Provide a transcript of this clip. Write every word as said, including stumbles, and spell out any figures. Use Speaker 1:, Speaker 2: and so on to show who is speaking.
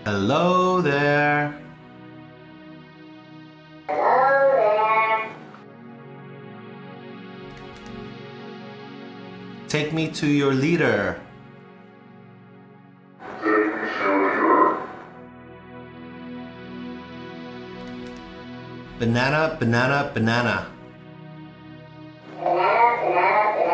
Speaker 1: Hello there.
Speaker 2: Hello there.
Speaker 1: Take me to your leader.
Speaker 2: Take me to your
Speaker 1: Banana, banana, banana.
Speaker 2: banana, banana, banana.